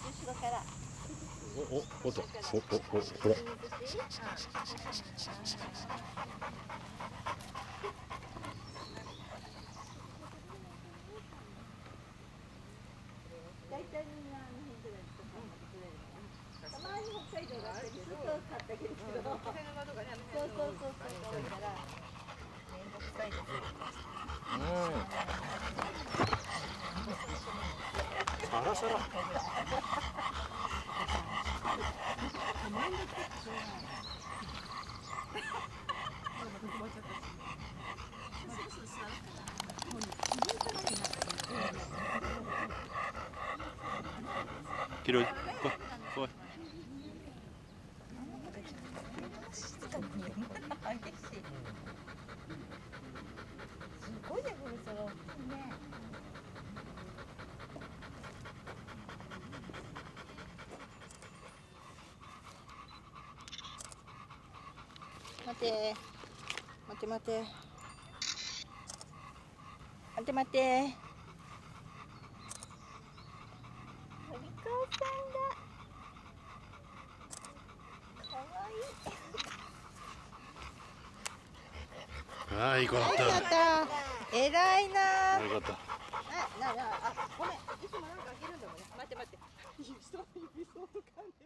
後ろから。 おっと、ほら。 大体みんな辺ぐらいとか持ってくれるの。たまに北海道があってずっと買ってあげるけど。そうから。めんどくさいです。 サラサラ。キロイ、来い。 静かに激しい。すごいね、これその。ね。待て。待て。お利口さんだ。かわいい。 ああ、いい子だった。 偉いな。 よかった。 ごめん。いつもなんか開けるんだもんね。待って。指相とかね。